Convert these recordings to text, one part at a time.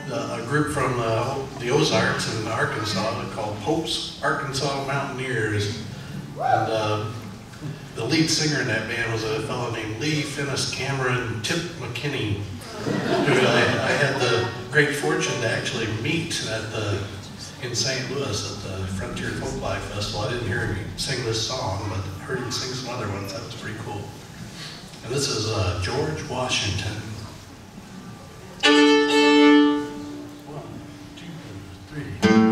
a group from the Ozarks in Arkansas called Pope's Arkansas Mountaineers. And the lead singer in that band was a fellow named Lee Finnis Cameron Tip McKinney, who I had the great fortune to actually meet in St. Louis at the Frontier Folklife Festival. I didn't hear him sing this song, but heard him sing some other ones. That was pretty cool. And this is George Washington. 1, 2, 3.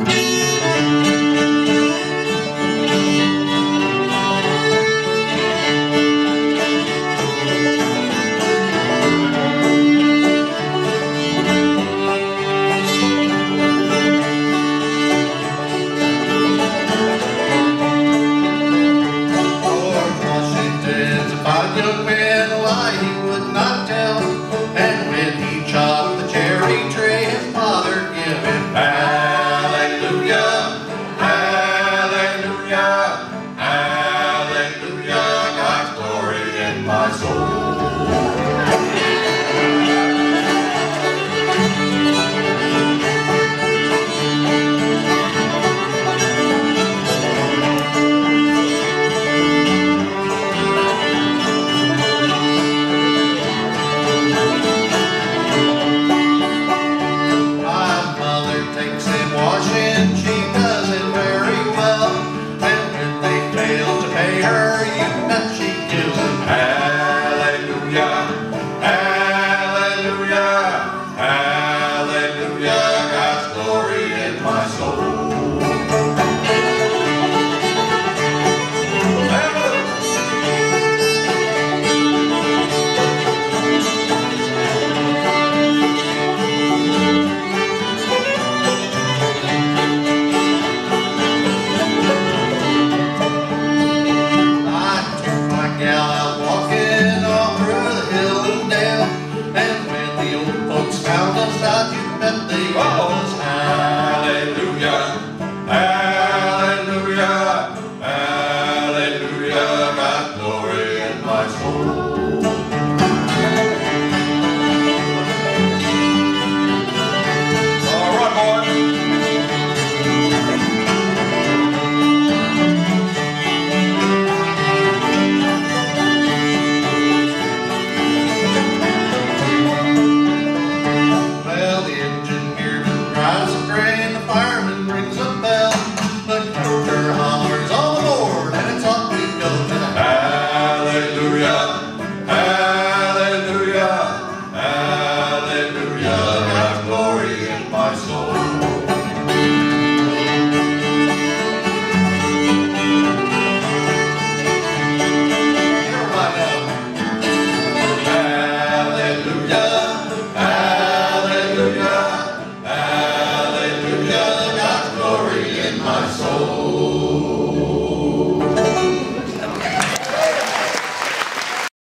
Hallelujah, God's glory in my soul.